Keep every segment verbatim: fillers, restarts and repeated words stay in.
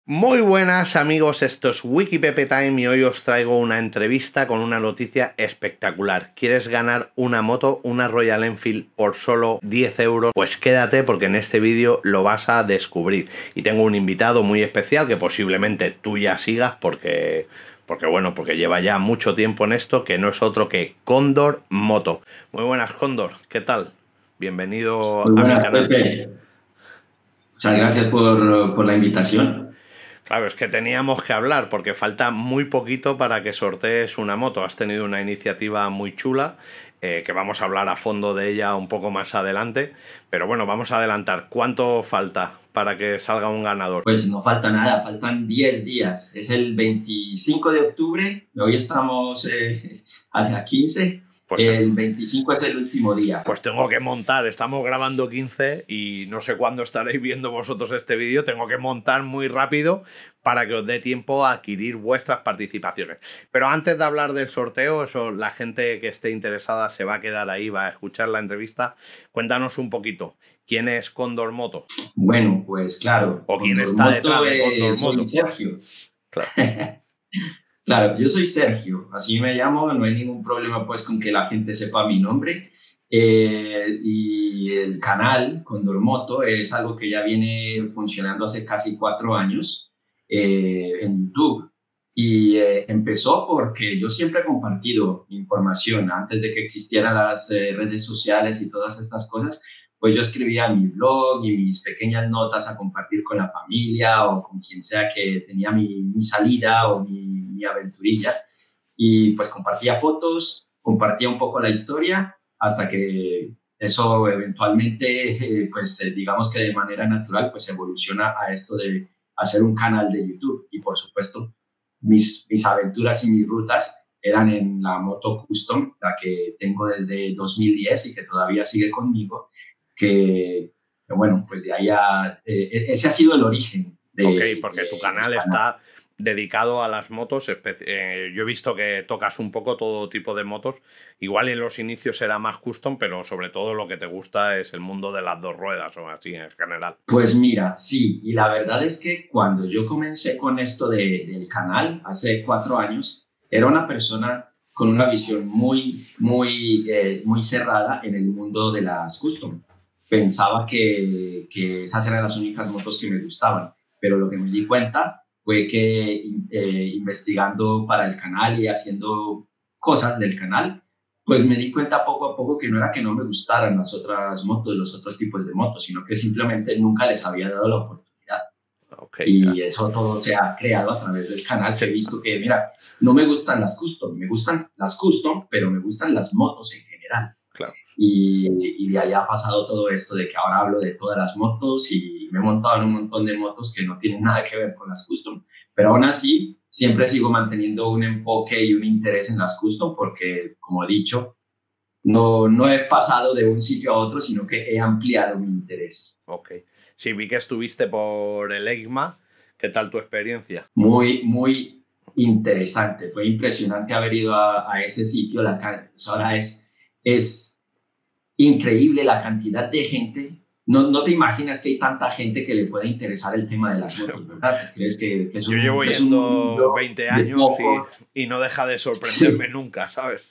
Muy buenas amigos, esto es Wikipepe Time y hoy os traigo una entrevista con una noticia espectacular. ¿Quieres ganar una moto, una Royal Enfield por solo diez euros? Pues quédate porque en este vídeo lo vas a descubrir. Y tengo un invitado muy especial que posiblemente tú ya sigas porque, porque bueno, porque lleva ya mucho tiempo en esto, que no es otro que Cóndor Moto. Muy buenas, Cóndor, ¿qué tal? Bienvenido Muy a mi buenas, canal. Pepe. Muchas gracias por, por la invitación. Claro, es que teníamos que hablar porque falta muy poquito para que sortees una moto. Has tenido una iniciativa muy chula, eh, que vamos a hablar a fondo de ella un poco más adelante. Pero bueno, vamos a adelantar. ¿Cuánto falta para que salga un ganador? Pues no falta nada, faltan diez días. Es el veinticinco de octubre, hoy estamos eh, a quince. Pues, eh, El veinticinco es el último día. pues tengo que montar. Estamos grabando quince y no sé cuándo estaréis viendo vosotros este vídeo. Tengo que montar muy rápido para que os dé tiempo a adquirir vuestras participaciones. Pero antes de hablar del sorteo, eso, la gente que esté interesada se va a quedar ahí, va a escuchar la entrevista. Cuéntanos un poquito, ¿quién es Cóndor Moto? Bueno, pues claro, ¿O quién Cóndor está detrás Moto, de eh, Cóndor soy Moto? Sergio. Claro. Claro, yo soy Sergio, así me llamo, no hay ningún problema pues con que la gente sepa mi nombre. Eh, y el canal Cóndor Moto es algo que ya viene funcionando hace casi cuatro años eh, en YouTube. Y eh, empezó porque yo siempre he compartido información antes de que existieran las eh, redes sociales y todas estas cosas. Pues yo escribía mi blog y mis pequeñas notas a compartir con la familia o con quien sea que tenía mi, mi salida o mi, mi aventurilla. Y pues compartía fotos, compartía un poco la historia hasta que eso eventualmente, eh, pues eh, digamos que de manera natural, pues evoluciona a esto de hacer un canal de YouTube. Y por supuesto, mis, mis aventuras y mis rutas eran en la moto custom, la que tengo desde dos mil diez y que todavía sigue conmigo, que, que bueno, pues de ahí a, eh, ese ha sido el origen de, Ok, porque tu de canal los canales. está dedicado a las motos. Eh, yo he visto que tocas un poco todo tipo de motos. Igual en los inicios era más custom, pero sobre todo lo que te gusta es el mundo de las dos ruedas o así en general. Pues mira, sí, y la verdad es que cuando yo comencé con esto de, del canal, hace cuatro años, era una persona con una visión muy, muy, eh, muy cerrada en el mundo de las custom. Pensaba que, que esas eran las únicas motos que me gustaban, pero lo que me di cuenta fue que eh, investigando para el canal y haciendo cosas del canal, pues me di cuenta poco a poco que no era que no me gustaran las otras motos, los otros tipos de motos, sino que simplemente nunca les había dado la oportunidad. Ok, Y ya. eso todo se ha creado a través del canal, que Sí, he visto que, mira, no me gustan las custom, me gustan las custom, pero me gustan las motos en general. claro. Y, y de ahí ha pasado todo esto de que ahora hablo de todas las motos y me he montado en un montón de motos que no tienen nada que ver con las custom. Pero aún así, siempre sigo manteniendo un enfoque y un interés en las custom porque, como he dicho, no, no he pasado de un sitio a otro, sino que he ampliado mi interés. Ok. Sí, vi que estuviste por el EICMA. ¿Qué tal tu experiencia? Muy, muy interesante. Fue impresionante haber ido a, a ese sitio. La, ahora es, es increíble la cantidad de gente. No, no te imaginas que hay tanta gente que le pueda interesar el tema de las motos, ¿verdad? ¿Crees que, que, es, Yo un, llevo que es un yendo mundo veinte de años y, poco? y no deja de sorprenderme Sí, nunca, ¿sabes?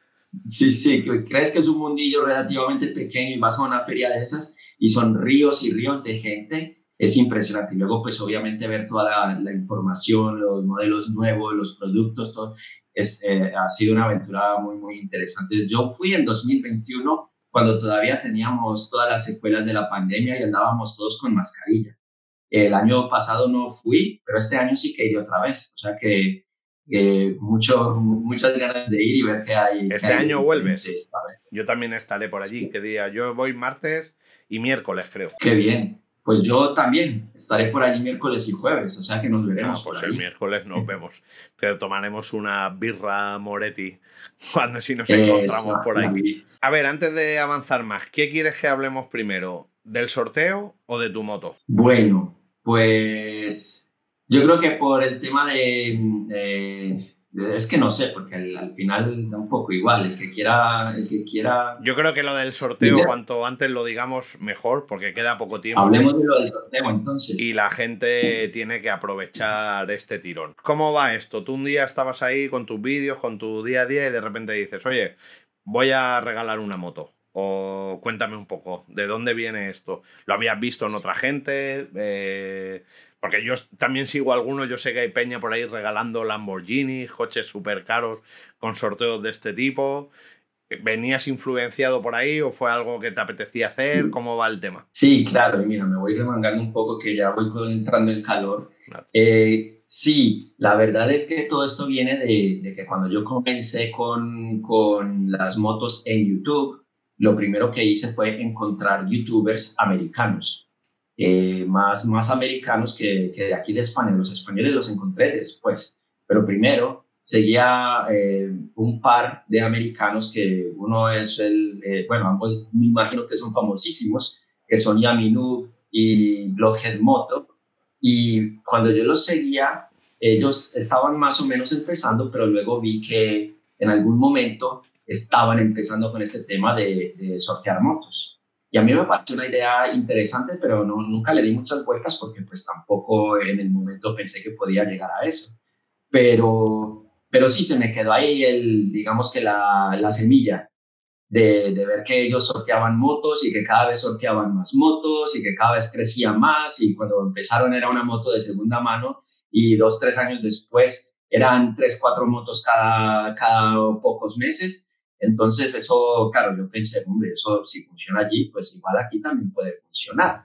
sí, sí. ¿Crees que es un mundillo relativamente pequeño y vas a una feria de esas y son ríos y ríos de gente? Es impresionante. Y luego, pues obviamente ver toda la, la información, los modelos nuevos, los productos, todo, es, eh, ha sido una aventura muy, muy interesante. Yo fui en dos mil veintiuno cuando todavía teníamos todas las secuelas de la pandemia y andábamos todos con mascarilla. El año pasado no fui, pero este año sí que iré otra vez. O sea que eh, mucho, muchas ganas de ir y ver qué hay, qué ¿Este hay de año diferente vuelves? esta vez. Yo también estaré por allí. Sí. ¿Qué día? Yo voy martes y miércoles, creo. Qué bien. Pues yo también estaré por allí miércoles y jueves, o sea que nos Ah, veremos por pues el allí. miércoles nos vemos. Pero tomaremos una birra Moretti cuando si nos encontramos Esa, por la ahí. vi. A ver, antes de avanzar más, ¿qué quieres que hablemos primero? ¿Del sorteo o de tu moto? Bueno, pues yo creo que por el tema de, de, Es que no sé, porque al, al final da un poco igual. El que quiera, el que quiera. Yo creo que lo del sorteo, cuanto antes lo digamos, mejor, porque queda poco tiempo. Hablemos de lo del sorteo entonces. Y la gente tiene que aprovechar este tirón. ¿Cómo va esto? Tú un día estabas ahí con tus vídeos, con tu día a día y de repente dices, oye, voy a regalar una moto. O cuéntame un poco, ¿de dónde viene esto? ¿Lo habías visto en otra gente? Eh, porque yo también sigo a algunos, yo sé que hay peña por ahí regalando Lamborghini, coches súper caros con sorteos de este tipo. ¿Venías influenciado por ahí o fue algo que te apetecía hacer? Sí. ¿Cómo va el tema? Sí, claro, y mira, me voy remangando un poco que ya voy entrando en calor. Claro. Eh, sí, la verdad es que todo esto viene de, de que cuando yo comencé con, con las motos en YouTube, lo primero que hice fue encontrar youtubers americanos, eh, más, más americanos que, que de aquí de España. Los españoles los encontré después, pero primero seguía eh, un par de americanos que uno es el, eh, bueno, ambos me imagino que son famosísimos, que son Yaminu y Blockhead Moto, y cuando yo los seguía, ellos estaban más o menos empezando, pero luego vi que en algún momento estaban empezando con este tema de, de sortear motos. Y a mí me pareció una idea interesante, pero no, nunca le di muchas vueltas porque pues tampoco en el momento pensé que podía llegar a eso. Pero, pero sí, se me quedó ahí, el, digamos que la, la semilla de, de ver que ellos sorteaban motos y que cada vez sorteaban más motos y que cada vez crecía más, y cuando empezaron era una moto de segunda mano y dos, tres años después eran tres, cuatro motos cada, cada pocos meses. Entonces eso, claro, yo pensé, hombre, eso si funciona allí, pues igual aquí también puede funcionar.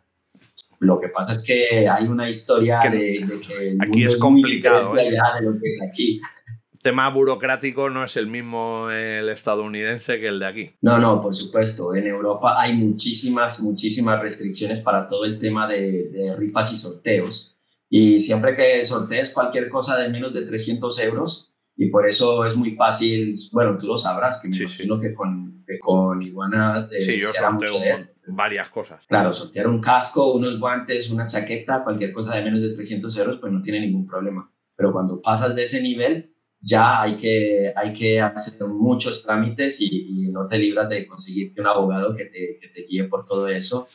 Lo que pasa es que hay una historia que de, de que el aquí mundo es es complicado, muy diferente ¿eh? allá de lo que es aquí. Tema burocrático no es el mismo el estadounidense que el de aquí. No, no, por supuesto. En Europa hay muchísimas, muchísimas restricciones para todo el tema de, de rifas y sorteos. Y siempre que sortees cualquier cosa de menos de trescientos euros, y por eso es muy fácil, bueno, tú lo sabrás, que me sí, imagino sí. que con, que con Iguana eh, sí, yo se hará mucho de esto. Varias cosas. Claro, sortear un casco, unos guantes, una chaqueta, cualquier cosa de menos de trescientos euros, pues no tiene ningún problema. Pero cuando pasas de ese nivel, ya hay que, hay que hacer muchos trámites y, y no te libras de conseguirte un abogado que te, que te guíe por todo eso.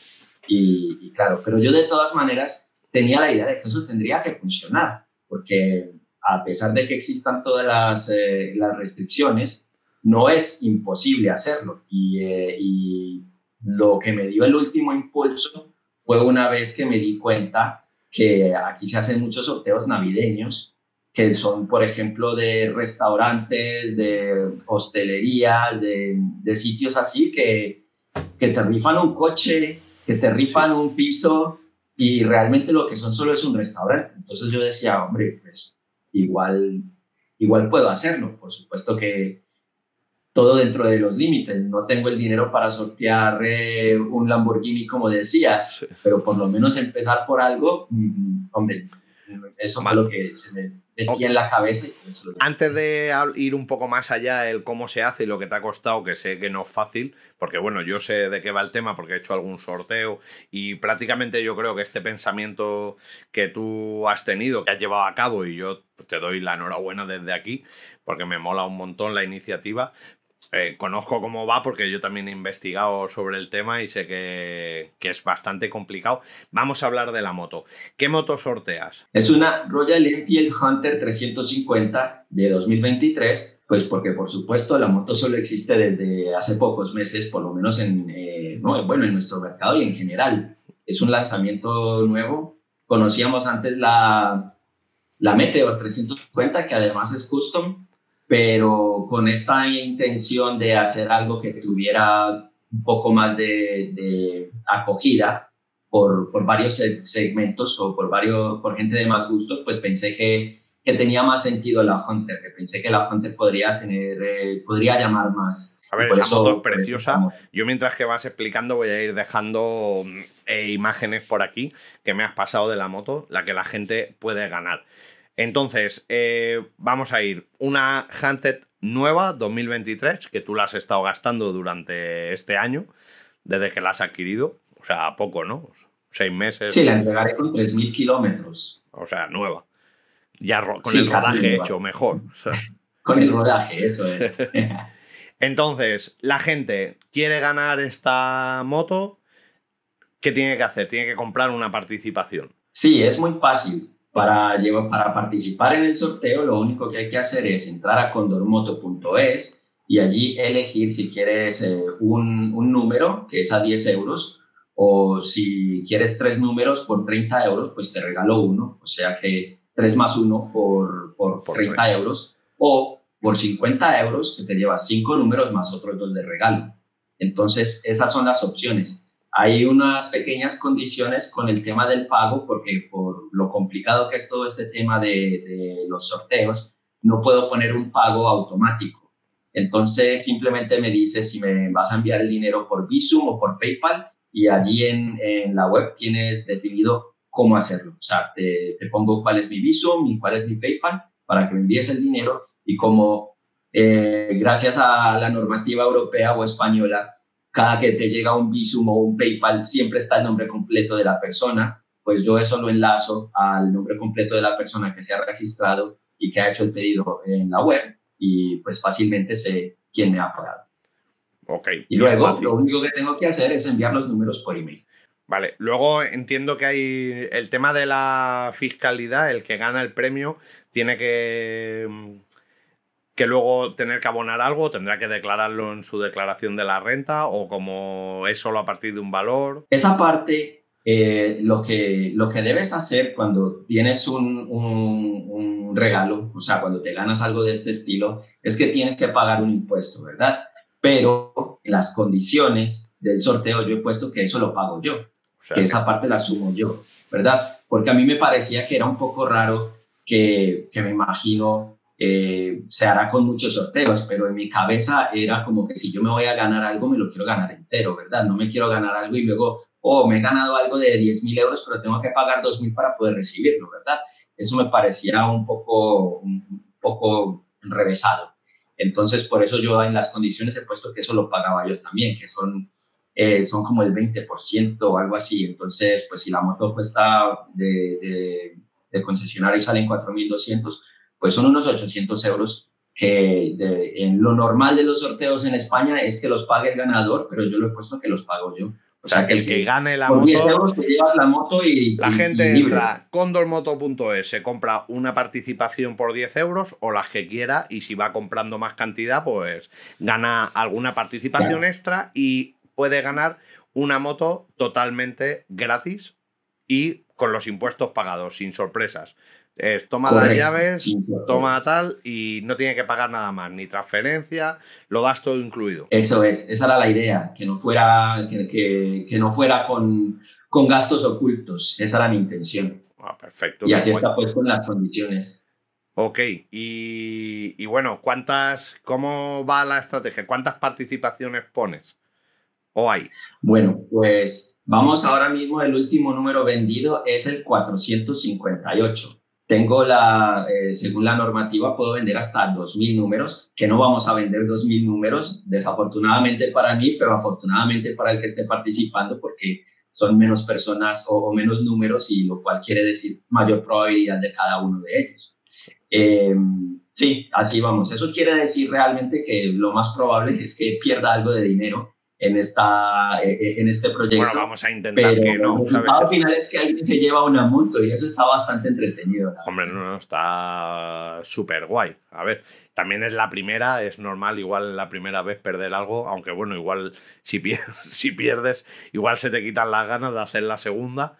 Y, y claro, pero yo de todas maneras tenía la idea de que eso tendría que funcionar, porque a pesar de que existan todas las, eh, las restricciones, no es imposible hacerlo. Y, eh, y lo que me dio el último impulso fue una vez que me di cuenta que aquí se hacen muchos sorteos navideños, que son, por ejemplo, de restaurantes, de hostelerías, de, de sitios así que, que te rifan un coche, que te rifan sí. un piso, y realmente lo que son solo es un restaurante. Entonces yo decía, hombre, pues igual, igual puedo hacerlo. Por supuesto que todo dentro de los límites. No tengo el dinero para sortear eh, un Lamborghini, como decías, sí. pero por lo menos empezar por algo, mmm, hombre, eso fue lo que se me metía okay. en la cabeza. Y eso lo Antes de ir un poco más allá, el cómo se hace y lo que te ha costado, que sé que no es fácil, porque bueno, yo sé de qué va el tema porque he hecho algún sorteo y prácticamente yo creo que este pensamiento que tú has tenido, que has llevado a cabo, y yo te doy la enhorabuena desde aquí, porque me mola un montón la iniciativa. Eh, conozco cómo va porque yo también he investigado sobre el tema y sé que, que es bastante complicado. Vamos a hablar de la moto. ¿Qué moto sorteas? Es una Royal Enfield Hunter trescientos cincuenta de dos mil veintitrés, pues porque por supuesto la moto solo existe desde hace pocos meses, por lo menos en, eh, no, bueno, en nuestro mercado y en general. Es un lanzamiento nuevo. Conocíamos antes la, la Meteor trescientos cincuenta, que además es custom, pero con esta intención de hacer algo que tuviera un poco más de, de acogida por, por varios segmentos o por, varios, por gente de más gustos, pues pensé que, que tenía más sentido la Hunter, que pensé que la Hunter podría, tener, eh, podría llamar más. A ver, esa eso, moto es preciosa. Yo mientras que vas explicando voy a ir dejando eh, imágenes por aquí que me has pasado de la moto, la que la gente puede ganar. Entonces, eh, vamos a ir. Una Hunter nueva, dos mil veintitrés, que tú la has estado gastando durante este año, desde que la has adquirido. O sea, poco, ¿no? Seis meses. Sí, la entregaré con tres mil kilómetros. O sea, nueva. Ya con sí, el rodaje nueva. hecho, mejor. O sea. con el rodaje, eso es. Entonces, la gente quiere ganar esta moto, ¿qué tiene que hacer? Tiene que comprar una participación. Sí, es muy fácil. Para, llevar, para participar en el sorteo, lo único que hay que hacer es entrar a condormoto punto es y allí elegir si quieres eh, un, un número, que es a diez euros, o si quieres tres números por treinta euros, pues te regalo uno, o sea que tres más uno por, por, por treinta euros, o por cincuenta euros que te llevas cinco números más otros dos de regalo. Entonces, esas son las opciones. Hay unas pequeñas condiciones con el tema del pago, porque por lo complicado que es todo este tema de, de los sorteos, no puedo poner un pago automático. Entonces, simplemente me dices si me vas a enviar el dinero por Bizum o por PayPal, y allí en, en la web tienes definido cómo hacerlo. O sea, te, te pongo cuál es mi Bizum y cuál es mi PayPal para que me envíes el dinero, y como eh, gracias a la normativa europea o española, cada que te llega un Bizum o un PayPal siempre está el nombre completo de la persona, pues yo eso lo enlazo al nombre completo de la persona que se ha registrado y que ha hecho el pedido en la web, y pues fácilmente sé quién me ha pagado. Okay, y luego fácil. Lo único que tengo que hacer es enviar los números por email. Vale, luego entiendo que hay el tema de la fiscalidad, el que gana el premio tiene que... que luego tener que abonar algo, tendrá que declararlo en su declaración de la renta, o como es solo a partir de un valor. Esa parte, eh, lo, que, lo que debes hacer cuando tienes un, un, un regalo, o sea, cuando te ganas algo de este estilo, es que tienes que pagar un impuesto, ¿verdad? Pero en las condiciones del sorteo yo he puesto que eso lo pago yo, o sea, que esa parte la asumo yo, ¿verdad? Porque a mí me parecía que era un poco raro que, que me imagino... Eh, se hará con muchos sorteos, pero en mi cabeza era como que si yo me voy a ganar algo, me lo quiero ganar entero, ¿verdad? No me quiero ganar algo y luego, oh, me he ganado algo de diez mil euros, pero tengo que pagar dos mil para poder recibirlo, ¿verdad? Eso me parecía un poco, un poco enrevesado. Entonces, por eso yo en las condiciones he puesto que eso lo pagaba yo también, que son, eh, son como el veinte por ciento o algo así. Entonces, pues si la moto cuesta de, de, de concesionario y salen cuatro mil doscientos, pues son unos ochocientos euros que de, en lo normal de los sorteos en España es que los pague el ganador, pero yo lo he puesto que los pago yo. O sea, que el que gane la por moto... diez euros te llevas la moto y... La y, gente y entra a condormoto punto es, se compra una participación por diez euros o las que quiera, y si va comprando más cantidad, pues gana alguna participación claro. extra, y puede ganar una moto totalmente gratis y con los impuestos pagados, sin sorpresas. Es, toma Correcto. Las llaves, sí, toma tal, y no tiene que pagar nada más, ni transferencia, lo das todo incluido. Eso es, esa era la idea, que no fuera, que, que, que no fuera con, con gastos ocultos, esa era mi intención. Ah, perfecto. Y así bueno. Está puesto en las condiciones. Ok, y, y bueno, ¿cuántas, cómo va la estrategia? ¿Cuántas participaciones pones? ¿O hay? Bueno, pues vamos ahora mismo, el último número vendido es el cuatrocientos cincuenta y ocho. Tengo la, eh, según la normativa, puedo vender hasta dos mil números, que no vamos a vender dos mil números, desafortunadamente para mí, pero afortunadamente para el que esté participando, porque son menos personas o, o menos números, y lo cual quiere decir mayor probabilidad de cada uno de ellos. Eh, sí, así vamos. Eso quiere decir realmente que lo más probable es que pierda algo de dinero en, esta, en este proyecto. Bueno, vamos a intentar pero que no. El resultado final es que alguien se lleva una moto, y eso está bastante entretenido. Hombre, no, no, está súper guay. A ver, también es la primera, es normal igual la primera vez perder algo, aunque bueno, igual si pierdes, si pierdes igual se te quitan las ganas de hacer la segunda,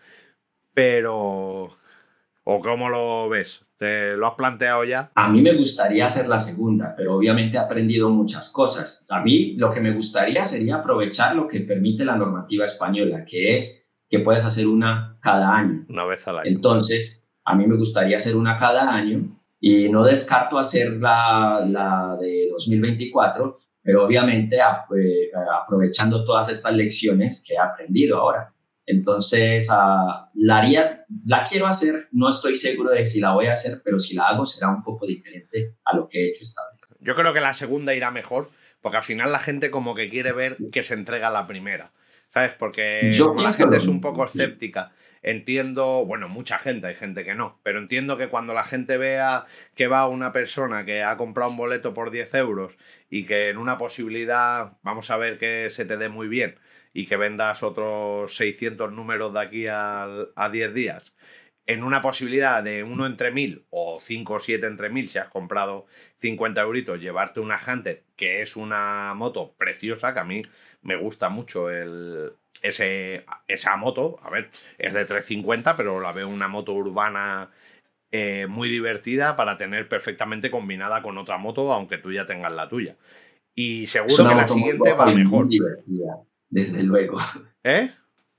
pero... ¿O cómo lo ves? ¿Te lo has planteado ya? A mí me gustaría hacer la segunda, pero obviamente he aprendido muchas cosas. A mí lo que me gustaría sería aprovechar lo que permite la normativa española, que es que puedes hacer una cada año. Una vez al año. Entonces, a mí me gustaría hacer una cada año, y no descarto hacer la, la de dos mil veinticuatro, pero obviamente eh, aprovechando todas estas lecciones que he aprendido ahora. Entonces, uh, la, haría, la quiero hacer, no estoy seguro de si la voy a hacer, pero si la hago será un poco diferente a lo que he hecho esta vez. Yo creo que la segunda irá mejor, porque al final la gente como que quiere ver que se entrega la primera, ¿sabes? Porque Yo como la gente es un poco escéptica entiendo, bueno, mucha gente, hay gente que no, pero entiendo que cuando la gente vea que va una persona que ha comprado un boleto por diez euros y que en una posibilidad, vamos a ver que se te dé muy bien y que vendas otros seiscientos números de aquí al- a diez días, en una posibilidad de uno entre mil o cinco o siete entre mil, si has comprado cincuenta euritos, llevarte una Hunted, que es una moto preciosa, que a mí me gusta mucho el, ese, esa moto. A ver, es de trescientos cincuenta, pero la veo una moto urbana eh, muy divertida para tener perfectamente combinada con otra moto, aunque tú ya tengas la tuya. Y Es seguro una que la moto muy siguiente guapa va y muy mejor. divertida, desde luego. ¿Eh?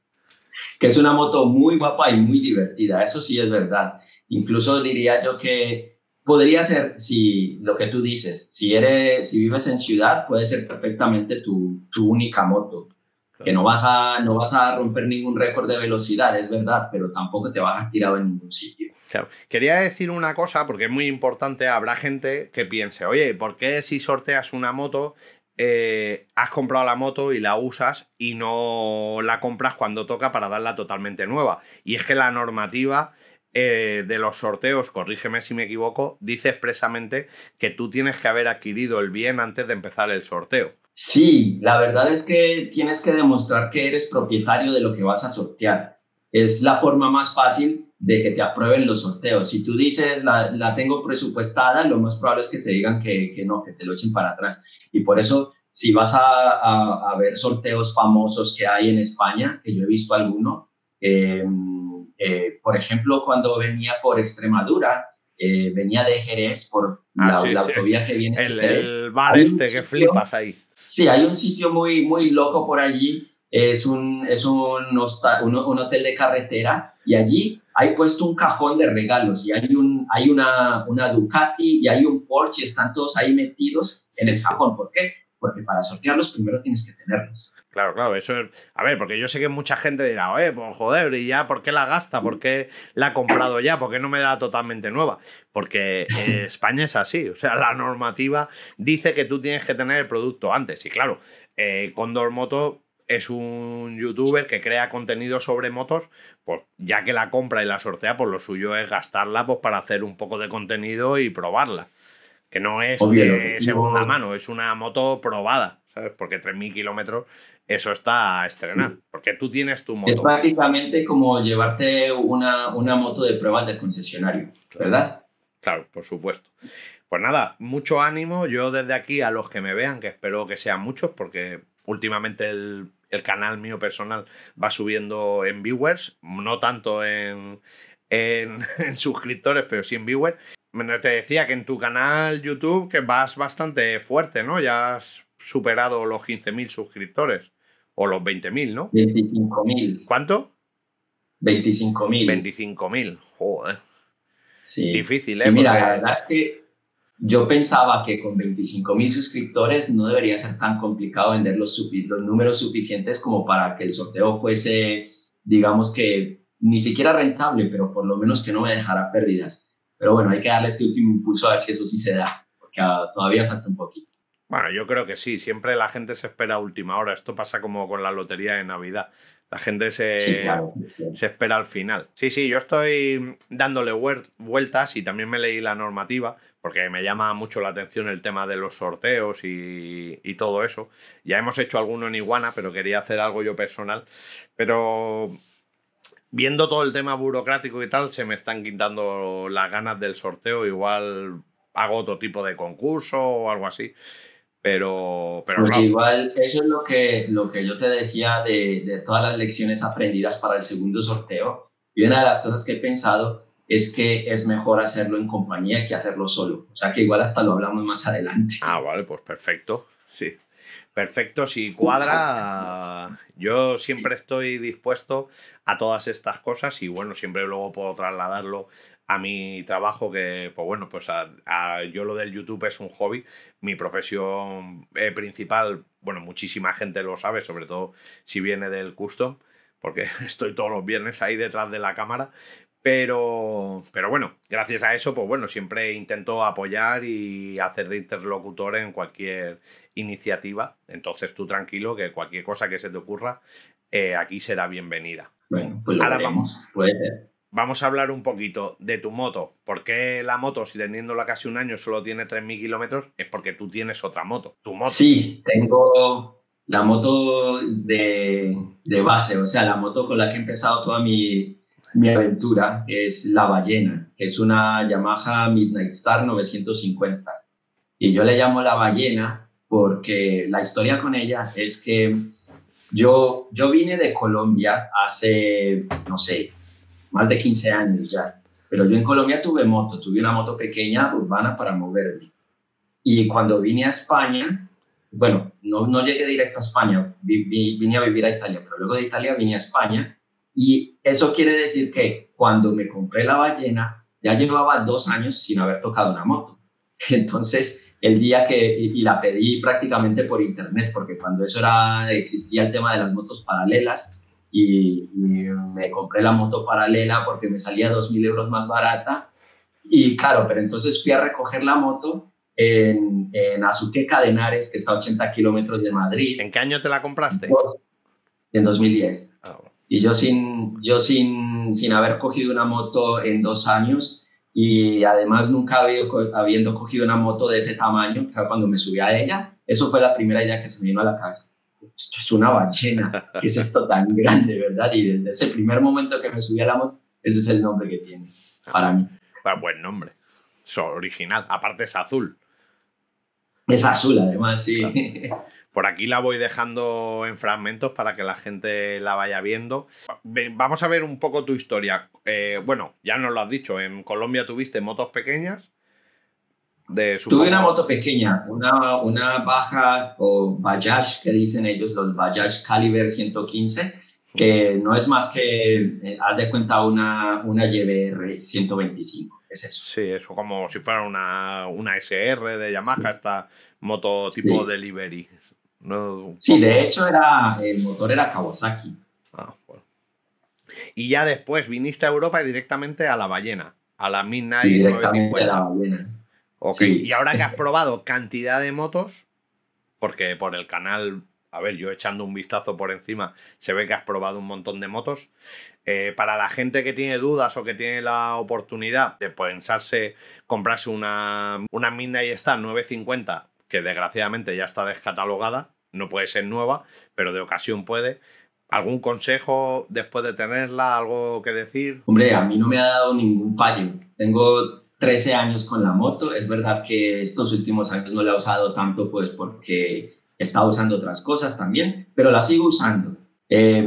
Que es una moto muy guapa y muy divertida, eso sí es verdad. Incluso diría yo que podría ser, si lo que tú dices, si eres, si vives en ciudad, puede ser perfectamente tu, tu única moto, que no vas, a, no vas a romper ningún récord de velocidad, es verdad, pero tampoco te vas a tirar en ningún sitio. Claro. Quería decir una cosa, porque es muy importante, habrá gente que piense, oye, ¿por qué si sorteas una moto, eh, has comprado la moto y la usas y no la compras cuando toca para darla totalmente nueva? Y es que la normativa eh, de los sorteos, corrígeme si me equivoco, dice expresamente que tú tienes que haber adquirido el bien antes de empezar el sorteo. Sí, la verdad es que tienes que demostrar que eres propietario de lo que vas a sortear. Es la forma más fácil de que te aprueben los sorteos. Si tú dices, la, la tengo presupuestada, lo más probable es que te digan que, que no, que te lo echen para atrás. Y por eso, si vas a, a, a ver sorteos famosos que hay en España, que yo he visto alguno, eh, eh, por ejemplo, cuando venía por Extremadura, eh, venía de Jerez, por Ah, la, sí, la autovía que viene de el, Jerez, el bar hay un este que sitio. flipas ahí. Sí, hay un sitio muy, muy loco por allí. Es un, es un, hosta- un, un hotel de carretera y allí hay puesto un cajón de regalos y hay, un, hay una, una Ducati y hay un Porsche, están todos ahí metidos en Sí, el sí. cajón. ¿Por qué? Porque para sortearlos primero tienes que tenerlos. Claro, claro, eso es. A ver, porque yo sé que mucha gente dirá, oye, pues joder, ¿y ya por qué la gasta? ¿Por qué la ha comprado ya? ¿Por qué no me da totalmente nueva? Porque eh, España es así, o sea, la normativa dice que tú tienes que tener el producto antes. Y claro, eh, Condor Moto es un youtuber que crea contenido sobre motos, pues ya que la compra y la sortea, pues lo suyo es gastarla pues, para hacer un poco de contenido y probarla. Que no es Obvio, el de segunda objetivo, mano, es una moto probada, ¿sabes? Porque tres mil kilómetros, eso está a estrenar. sí, Porque tú tienes tu es moto. prácticamente como llevarte una, una moto de pruebas de concesionario, Claro, ¿verdad? claro, por supuesto. Pues nada, mucho ánimo. Yo desde aquí a los que me vean, que espero que sean muchos, porque últimamente el, el canal mío personal va subiendo en viewers, no tanto en, en, en suscriptores, pero sí en viewers. Bueno, te decía que en tu canal YouTube que vas bastante fuerte, ¿no? Ya has superado los quince mil suscriptores o los veinte mil, ¿no? veinticinco mil, ¿Cuánto? veinticinco mil, Veinticinco mil. Joder. sí. Difícil, Y ¿eh? mira, la Porque verdad es que yo pensaba que con veinticinco mil suscriptores no debería ser tan complicado vender los, los números suficientes como para que el sorteo fuese, digamos que ni siquiera rentable, pero por lo menos que no me dejara pérdidas. Pero bueno, hay que darle este último impulso a ver si eso sí se da, porque uh, todavía falta un poquito. bueno, yo creo que sí, siempre la gente se espera a última hora. Esto pasa como con la lotería de Navidad. La gente Sí, se, claro. se espera al final. Sí, sí, yo estoy dándole vueltas y también me leí la normativa porque me llama mucho la atención el tema de los sorteos y, y todo eso. Ya hemos hecho alguno en Iguana, pero quería hacer algo yo personal. Pero viendo todo el tema burocrático y tal, se me están quitando las ganas del sorteo. Igual hago otro tipo de concurso o algo así. Pero, pero Pues claro, igual, eso es lo que, lo que yo te decía de, de todas las lecciones aprendidas para el segundo sorteo. Y una de las cosas que he pensado es que es mejor hacerlo en compañía que hacerlo solo. O sea que igual hasta lo hablamos más adelante. ah, vale, pues perfecto. Sí. Perfecto, si cuadra, yo siempre estoy dispuesto a todas estas cosas y bueno, siempre luego puedo trasladarlo a mi trabajo que, pues bueno, pues a, a- yo lo del YouTube es un hobby, mi profesión eh, principal, bueno, muchísima gente lo sabe, sobre todo si viene del custom, porque estoy todos los viernes ahí detrás de la cámara. Pero, pero bueno, gracias a eso, pues bueno, siempre intento apoyar y hacer de interlocutor en cualquier iniciativa. Entonces tú tranquilo que cualquier cosa que se te ocurra, eh, aquí será bienvenida. Bueno, pues lo Ahora veremos. vamos, Puede ser. vamos a hablar un poquito de tu moto. ¿Por qué la moto, si teniéndola casi un año, solo tiene tres mil kilómetros? Es porque tú tienes otra moto, tu moto. Sí, tengo la moto de, de base, o sea, la moto con la que he empezado toda mi, mi aventura es la Ballena, que es una Yamaha Midnight Star novecientos cincuenta. Y yo le llamo la Ballena porque la historia con ella es que yo, yo vine de Colombia hace, no sé, más de quince años ya, pero yo en Colombia tuve moto, tuve una moto pequeña urbana para moverme. Y cuando vine a España, bueno, no, no llegué directo a España, vi, vi, vine a vivir a Italia, pero luego de Italia vine a España y eso quiere decir que cuando me compré la Ballena ya llevaba dos años sin haber tocado una moto. Entonces, el día que, y, y la pedí prácticamente por internet, porque cuando eso era, existía el tema de las motos paralelas y, y me compré la moto paralela porque me salía dos mil euros más barata. Y claro, pero entonces fui a recoger la moto en, en Azuqueca de Henares, que está a ochenta kilómetros de Madrid. ¿En qué año te la compraste? En dos mil diez. Oh. Y yo, sin, yo sin, sin haber cogido una moto en dos años y además nunca había, habiendo cogido una moto de ese tamaño, cuando me subí a ella, eso fue la primera idea que se me vino a la cabeza. Esto es una ballena, ¿qué es esto tan grande, verdad? Y desde ese primer momento que me subí a la moto, ese es el nombre que tiene para mí. Pues buen nombre. Es original. Aparte es azul. Es azul, además, sí. Claro. Por aquí la voy dejando en fragmentos para que la gente la vaya viendo. Vamos a ver un poco tu historia. Eh, bueno, ya nos lo has dicho. En Colombia tuviste motos pequeñas. De, supongo... Tuve una moto pequeña, una, una Baja o Bajaj, que dicen ellos, los Bajaj Caliber ciento quince, que no es más que, eh, haz de cuenta, una, una Y B R ciento veinticinco. Es eso. Sí, eso como si fuera una, una S R de Yamaha, sí. Esta moto tipo sí. delivery. No, sí, poco... de hecho era, el motor era Kawasaki. Ah, bueno. Y ya después viniste a Europa y directamente a la Ballena, a la Midnight directamente novecientos cincuenta. A la Ballena. Ok, sí. Y ahora que has probado cantidad de motos, porque por el canal, a ver, yo echando un vistazo por encima, se ve que has probado un montón de motos. Eh, para la gente que tiene dudas o que tiene la oportunidad de pensarse comprarse una, una Midnight Star novecientos cincuenta, que desgraciadamente ya está descatalogada, no puede ser nueva, pero de ocasión puede. ¿Algún consejo después de tenerla? ¿Algo que decir? Hombre, a mí no me ha dado ningún fallo. Tengo trece años con la moto. Es verdad que estos últimos años no la he usado tanto, pues porque he estado usando otras cosas también, pero la sigo usando. Eh,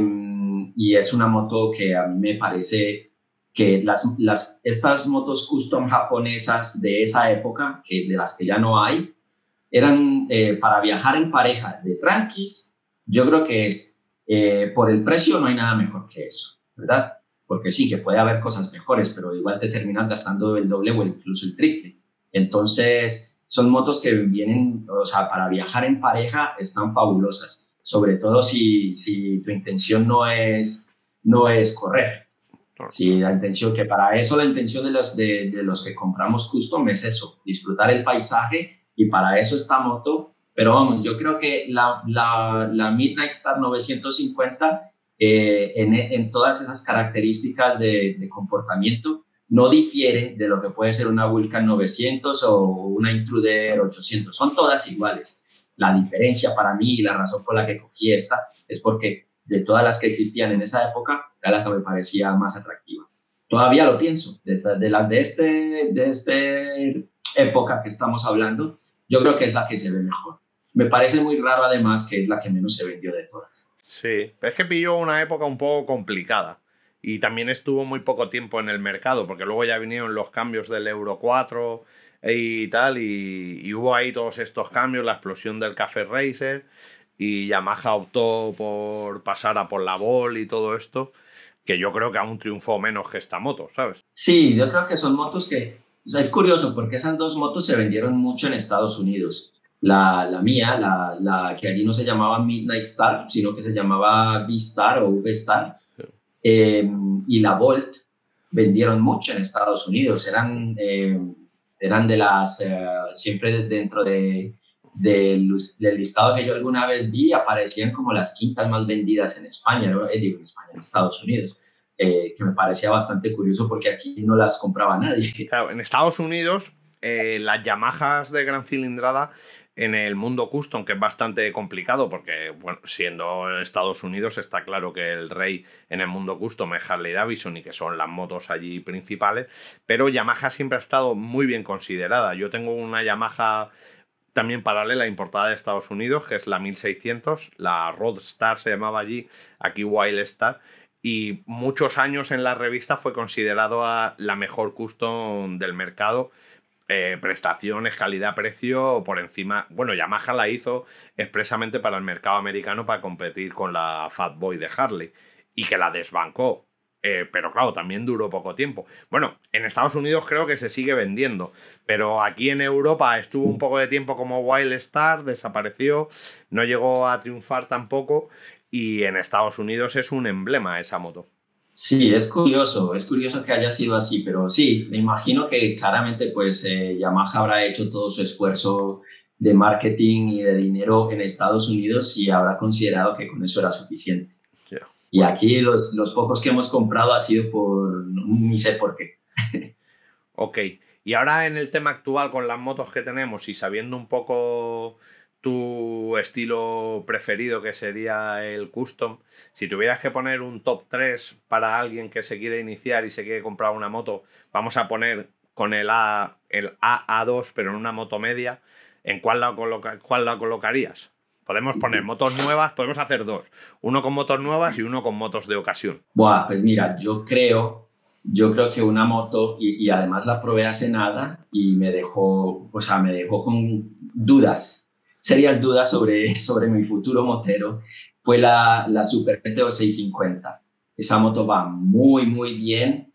y es una moto que a mí me parece que las, las, estas motos custom japonesas de esa época, que de las que ya no hay, eran eh, para viajar en pareja de tranquis. Yo creo que es, eh, por el precio no hay nada mejor que eso, ¿verdad? Porque sí, que puede haber cosas mejores, pero igual te terminas gastando el doble o incluso el triple. Entonces, son motos que vienen, o sea, para viajar en pareja están fabulosas, sobre todo si, si tu intención no es, no es correr. Si la intención, que para eso la intención de los, de, de los que compramos custom es eso, disfrutar el paisaje, y para eso esta moto. Pero vamos, yo creo que la, la, la Midnight Star novecientos cincuenta, eh, en, en todas esas características de, de comportamiento, no difiere de lo que puede ser una Vulcan novecientos o una Intruder ochocientos. Son todas iguales. La diferencia para mí y la razón por la que cogí esta es porque de todas las que existían en esa época, era la que me parecía más atractiva. Todavía lo pienso. De, de las de este, de este época que estamos hablando, yo creo que es la que se ve mejor. Me parece muy raro, además, que es la que menos se vendió de todas. Sí, pero es que pilló una época un poco complicada. Y también estuvo muy poco tiempo en el mercado, porque luego ya vinieron los cambios del Euro cuatro y tal, y, y hubo ahí todos estos cambios, la explosión del Café Racer, y Yamaha optó por pasar a por la Ball y todo esto, que yo creo que aún triunfó menos que esta moto, ¿sabes? Sí, yo creo que son motos que... O sea, es curioso, porque esas dos motos se vendieron mucho en Estados Unidos. La, la mía, la, la que allí no se llamaba Midnight Star, sino que se llamaba V-Star o V-Star, sí. eh, y la Bolt vendieron mucho en Estados Unidos. Eran, eh, eran de las, eh, siempre dentro de, del, del listado que yo alguna vez vi, aparecían como las quintas más vendidas en España, ¿no? Eh, digo, en España, en Estados Unidos, eh, que me parecía bastante curioso porque aquí no las compraba nadie. Claro, en Estados Unidos, eh, las Yamahas de gran cilindrada en el mundo custom, que es bastante complicado porque, bueno, siendo en Estados Unidos está claro que el rey en el mundo custom es Harley Davidson y que son las motos allí principales, pero Yamaha siempre ha estado muy bien considerada. Yo tengo una Yamaha también paralela importada de Estados Unidos, que es la mil seiscientos, la Roadstar se llamaba allí, aquí Wildstar, y muchos años en la revista fue considerado a la mejor custom del mercado. Eh, prestaciones, calidad, precio por encima. Bueno, Yamaha la hizo expresamente para el mercado americano para competir con la Fatboy de Harley y que la desbancó. Eh, pero claro, también duró poco tiempo. Bueno, en Estados Unidos creo que se sigue vendiendo, pero aquí en Europa estuvo un poco de tiempo como Wildstar, desapareció, no llegó a triunfar tampoco y en Estados Unidos es un emblema esa moto. Sí, es curioso, es curioso que haya sido así, pero sí, me imagino que claramente pues eh, Yamaha habrá hecho todo su esfuerzo de marketing y de dinero en Estados Unidos y habrá considerado que con eso era suficiente. Yeah. Y aquí los, los pocos que hemos comprado ha sido por, ni sé por qué. Ok, y ahora en el tema actual con las motos que tenemos y sabiendo un poco tu estilo preferido que sería el custom, si tuvieras que poner un top tres para alguien que se quiere iniciar y se quiere comprar una moto, vamos a poner con el A, el A A dos pero en una moto media, ¿en cuál la, coloca, cuál la colocarías? Podemos poner motos nuevas, podemos hacer dos, uno con motos nuevas y uno con motos de ocasión. Buah, pues mira, yo creo, yo creo que una moto, y, y además la probé hace nada y me dejó, o sea, me dejó con dudas, serias dudas sobre, sobre mi futuro motero, fue la, la Super Meteor seiscientos cincuenta. Esa moto va muy, muy bien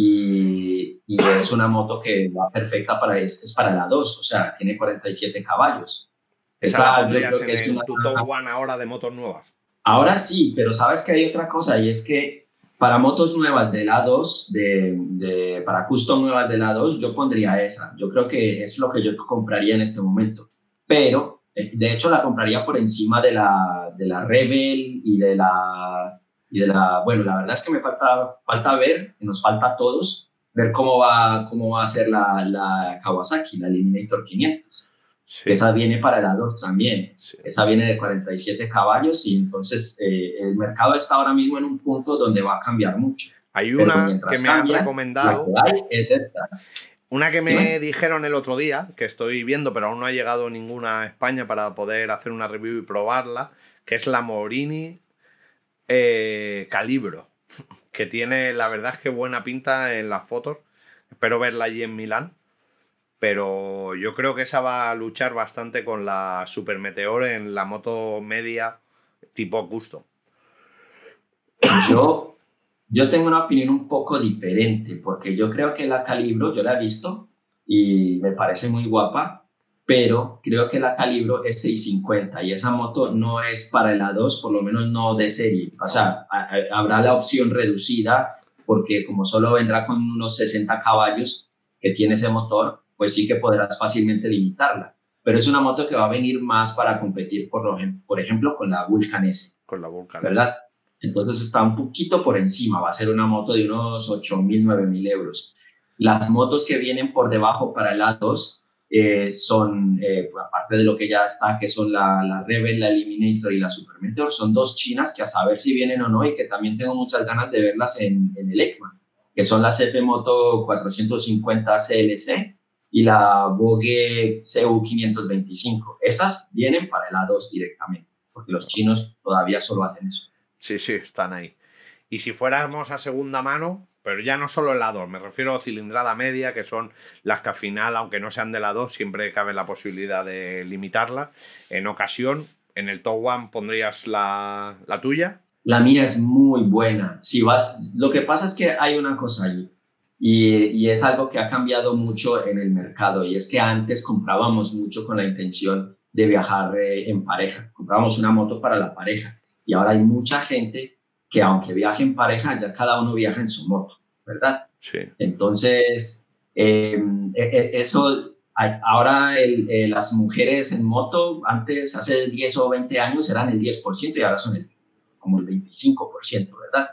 y, y es una moto que va perfecta para, es, es para la dos, o sea, tiene cuarenta y siete caballos. Esa, Esa la yo pondrías creo que en es el, una, tu top one ahora de motos nuevas. Ahora sí, pero sabes que hay otra cosa y es que para motos nuevas del A dos, de, de, para custom nuevas del A dos, yo pondría esa. Yo creo que es lo que yo compraría en este momento. Pero, de hecho, la compraría por encima de la, de la Rebel y de la, y de la... Bueno, la verdad es que me falta, falta ver, nos falta a todos, ver cómo va, cómo va a ser la, la Kawasaki, la Eliminator quinientos. Sí. Esa viene para el A dos también. Sí. Esa viene de cuarenta y siete caballos y entonces eh, el mercado está ahora mismo en un punto donde va a cambiar mucho. Hay una que me cambia, han recomendado. La que hay es esta. Una que me ¿Sí? dijeron el otro día, que estoy viendo, pero aún no ha llegado ninguna a España para poder hacer una review y probarla, que es la Morini eh, Calibro, que tiene, la verdad es que buena pinta en las fotos. Espero verla allí en Milán. Pero yo creo que esa va a luchar bastante con la Super Meteor en la moto media tipo custom. Yo, yo tengo una opinión un poco diferente, porque yo creo que la Calibro, yo la he visto y me parece muy guapa, pero creo que la Calibro es seiscientos cincuenta y esa moto no es para el A dos, por lo menos no de serie. O sea, a, a, habrá la opción reducida, porque como solo vendrá con unos sesenta caballos que tiene ese motor, pues sí que podrás fácilmente limitarla. Pero es una moto que va a venir más para competir, por, lo, por ejemplo, con la Vulcan S. Con la Vulcan ¿verdad? S. Entonces está un poquito por encima, va a ser una moto de unos ocho mil, nueve mil euros. Las motos que vienen por debajo para el A dos eh, son, eh, aparte de lo que ya está, que son la, la Rebel, la Eliminator y la Super Meteor, son dos chinas que a saber si vienen o no y que también tengo muchas ganas de verlas en, en el ECMA, que son las F Moto cuatrocientos cincuenta C L C y la Vogue C U quinientos veinticinco. Esas vienen para el A dos directamente, porque los chinos todavía solo hacen eso. Sí, sí, están ahí. Y si fuéramos a segunda mano, pero ya no solo el A dos, me refiero a cilindrada media, que son las que al final, aunque no sean del A dos, siempre cabe la posibilidad de limitarlas. En ocasión, en el top one pondrías la, la tuya. La mía es muy buena. Si vas, lo que pasa es que hay una cosa allí. Y, y es algo que ha cambiado mucho en el mercado, y es que antes comprábamos mucho con la intención de viajar eh, en pareja, comprábamos una moto para la pareja, y ahora hay mucha gente que aunque viaje en pareja, ya cada uno viaja en su moto, ¿verdad? Sí. Entonces, eh, eh, eso hay, ahora el, eh, las mujeres en moto, antes, hace diez o veinte años, eran el diez por ciento y ahora son el, como el veinticinco por ciento, ¿verdad?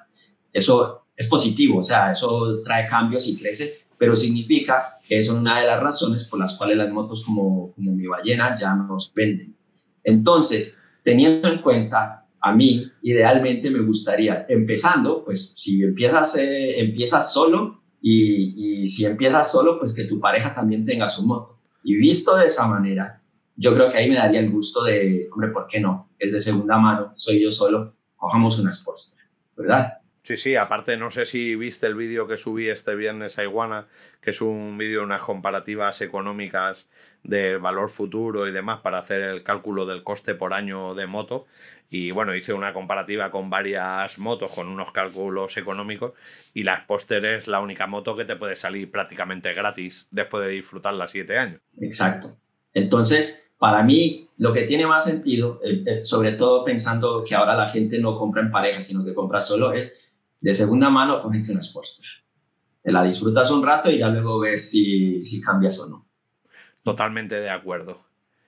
Eso es positivo, o sea, eso trae cambios y crece, pero significa que es una de las razones por las cuales las motos como, como mi ballena ya no se venden. Entonces, teniendo en cuenta, a mí, idealmente me gustaría, empezando, pues si empiezas, eh, empiezas solo y, y si empiezas solo, pues que tu pareja también tenga su moto. Y visto de esa manera, yo creo que ahí me daría el gusto de, hombre, ¿por qué no? Es de segunda mano, soy yo solo, cojamos una Sportster, ¿verdad? Sí, sí, aparte no sé si viste el vídeo que subí este viernes a Iguana, que es un vídeo de unas comparativas económicas del valor futuro y demás para hacer el cálculo del coste por año de moto. Y bueno, hice una comparativa con varias motos con unos cálculos económicos y la Sportster es la única moto que te puede salir prácticamente gratis después de disfrutarla siete años. Exacto. Entonces, para mí, lo que tiene más sentido, eh, eh, sobre todo pensando que ahora la gente no compra en pareja, sino que compra solo, es de segunda mano, cógete una Sportster. Te la disfrutas un rato y ya luego ves si, si cambias o no. Totalmente de acuerdo.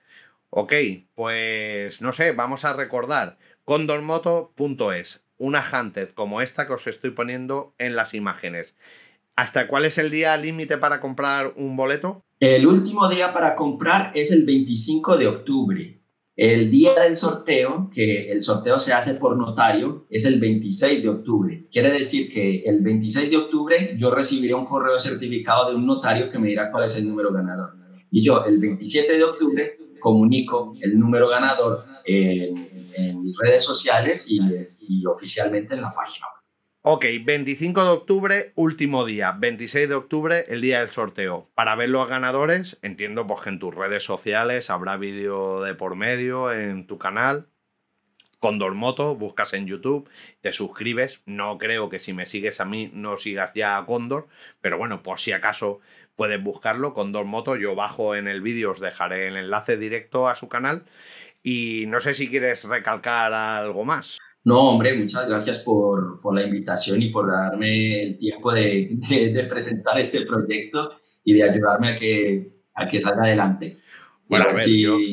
Ok, pues no sé, vamos a recordar condor moto punto es, una Hunted como esta que os estoy poniendo en las imágenes. ¿Hasta cuál es el día límite para comprar un boleto? El último día para comprar es el veinticinco de octubre. El día del sorteo, que el sorteo se hace por notario, es el veintiséis de octubre. Quiere decir que el veintiséis de octubre yo recibiré un correo certificado de un notario que me dirá cuál es el número ganador. Y yo el veintisiete de octubre comunico el número ganador en, en mis redes sociales y, y oficialmente en la página. Ok, veinticinco de octubre, último día. veintiséis de octubre, el día del sorteo. Para ver los ganadores, entiendo pues, que en tus redes sociales habrá vídeo de por medio en tu canal. Condor Moto, buscas en YouTube, te suscribes. No creo que si me sigues a mí no sigas ya a Condor, pero bueno, por si acaso puedes buscarlo, Condor Moto. Yo bajo en el vídeo, os dejaré el enlace directo a su canal. Y no sé si quieres recalcar algo más. No, hombre, muchas gracias por, por la invitación y por darme el tiempo de, de, de presentar este proyecto y de ayudarme a que, a que salga adelante. Bueno, a, a ver, si yo...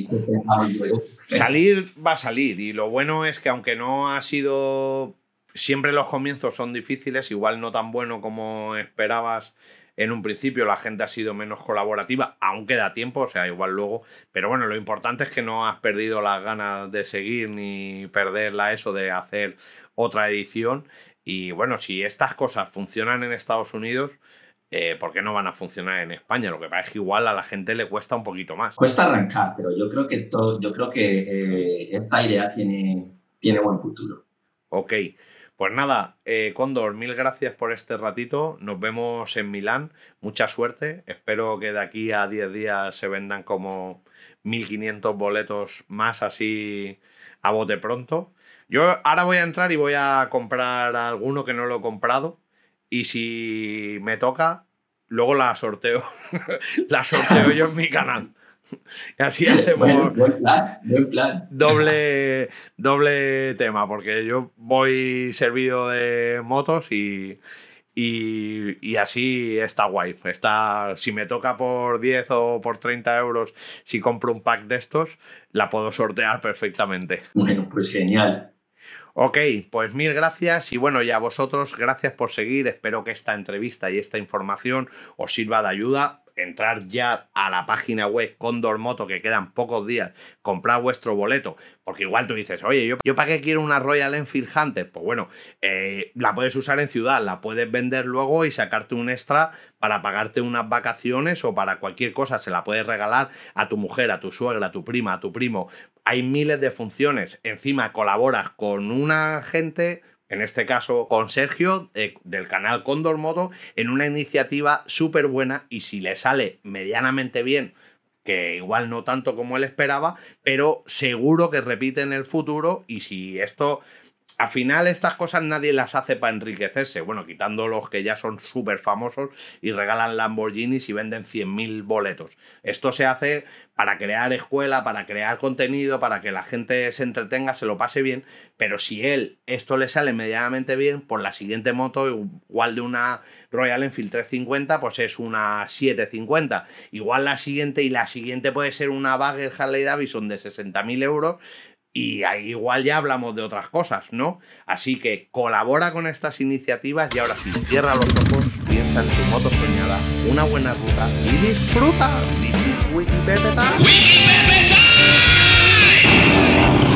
salir va a salir y lo bueno es que aunque no ha sido... Siempre los comienzos son difíciles, igual no tan bueno como esperabas en un principio, la gente ha sido menos colaborativa, aún queda tiempo, o sea, igual luego... Pero bueno, lo importante es que no has perdido las ganas de seguir ni perderla eso de hacer otra edición. Y bueno, si estas cosas funcionan en Estados Unidos... Eh, ¿por qué no van a funcionar en España? Lo que pasa es que igual a la gente le cuesta un poquito más. Cuesta arrancar, pero yo creo que, todo, yo creo que eh, esta idea tiene, tiene buen futuro. Ok, pues nada, eh, Condor, mil gracias por este ratito. Nos vemos en Milán. Mucha suerte. Espero que de aquí a diez días se vendan como mil quinientos boletos más así a bote pronto. Yo ahora voy a entrar y voy a comprar alguno que no lo he comprado. Y si me toca, luego la sorteo. La sorteo yo en mi canal. Y así hacemos bueno, buen plan, buen plan. Doble, doble tema, porque yo voy servido de motos y, y, y así está guay. Está, si me toca por diez o por treinta euros, si compro un pack de estos, la puedo sortear perfectamente. Bueno, pues genial. Ok, pues mil gracias y bueno, y a vosotros gracias por seguir. Espero que esta entrevista y esta información os sirva de ayuda. Entrar ya a la página web Condor Moto, que quedan pocos días, comprar vuestro boleto, porque igual tú dices, oye, ¿yo, yo para qué quiero una Royal Enfield Hunter? Pues bueno, eh, la puedes usar en ciudad, la puedes vender luego y sacarte un extra para pagarte unas vacaciones o para cualquier cosa, se la puedes regalar a tu mujer, a tu suegra, a tu prima, a tu primo. Hay miles de funciones, encima colaboras con una gente... En este caso con Sergio eh, del canal Condor Moto en una iniciativa súper buena y si le sale medianamente bien, que igual no tanto como él esperaba, pero seguro que repite en el futuro y si esto Al final estas cosas nadie las hace para enriquecerse, bueno, quitando los que ya son súper famosos y regalan Lamborghinis y venden cien mil boletos. Esto se hace para crear escuela, para crear contenido, para que la gente se entretenga, se lo pase bien, pero si él esto le sale medianamente bien, pues la siguiente moto, igual de una Royal Enfield trescientos cincuenta, pues es una setecientos cincuenta. Igual la siguiente y la siguiente puede ser una Bagger Harley Davidson de sesenta mil euros. Y ahí igual ya hablamos de otras cosas, ¿no? Así que colabora con estas iniciativas y ahora sí, cierra los ojos, piensa en tu moto soñada, una buena ruta y disfruta. This is Wiki Pepe Time. Wiki Pepe Time.